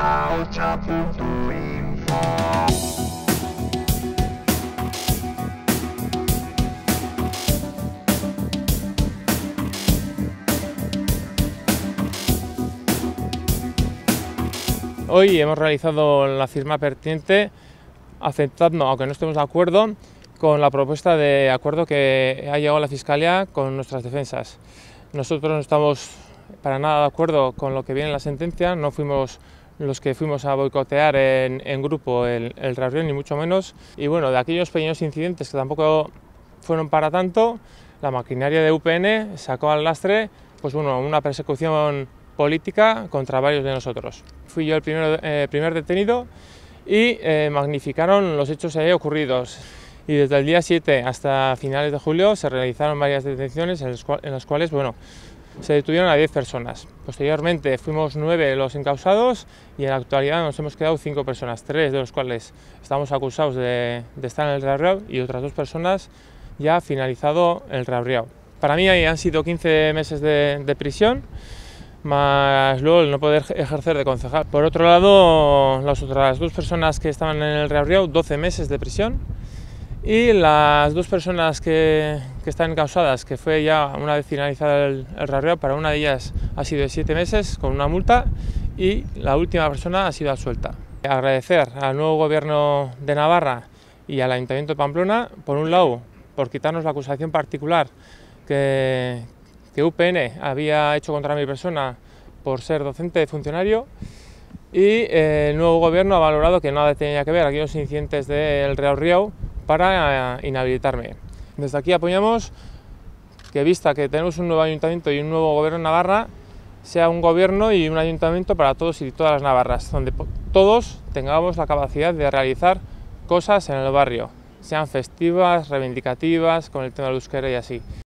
Hoy hemos realizado la firma pertinente aceptando, aunque no estemos de acuerdo, con la propuesta de acuerdo que ha llegado la Fiscalía con nuestras defensas. Nosotros no estamos para nada de acuerdo con lo que viene en la sentencia, no fuimos los que fuimos a boicotear en grupo el reunión, ni mucho menos. Y bueno, de aquellos pequeños incidentes que tampoco fueron para tanto, la maquinaria de UPN sacó al lastre pues bueno, una persecución política contra varios de nosotros. Fui yo el primer detenido y magnificaron los hechos ocurridos. Y desde el día 7 hasta finales de julio se realizaron varias detenciones en las cuales bueno, se detuvieron a 10 personas. Posteriormente fuimos 9 los encausados y en la actualidad nos hemos quedado 5 personas, 3 de los cuales estamos acusados de estar en el rearreau y otras 2 personas ya finalizado el rearreau. Para mí han sido 15 meses de prisión, más luego el no poder ejercer de concejal. Por otro lado, las otras 2 personas que estaban en el rearreau, 12 meses de prisión. Y las 2 personas que están encausadas, que fue ya una vez finalizado el rearreau, para una de ellas ha sido de 7 meses con una multa y la última persona ha sido absuelta. Agradecer al nuevo gobierno de Navarra y al Ayuntamiento de Pamplona, por un lado, por quitarnos la acusación particular que UPN había hecho contra mi persona por ser docente funcionario, y el nuevo gobierno ha valorado que nada tenía que ver aquellos incidentes del rearreau para inhabilitarme. Desde aquí apoyamos que, vista que tenemos un nuevo ayuntamiento y un nuevo gobierno en Navarra, sea un gobierno y un ayuntamiento para todos y todas las navarras, donde todos tengamos la capacidad de realizar cosas en el barrio, sean festivas, reivindicativas, con el tema del euskera y así.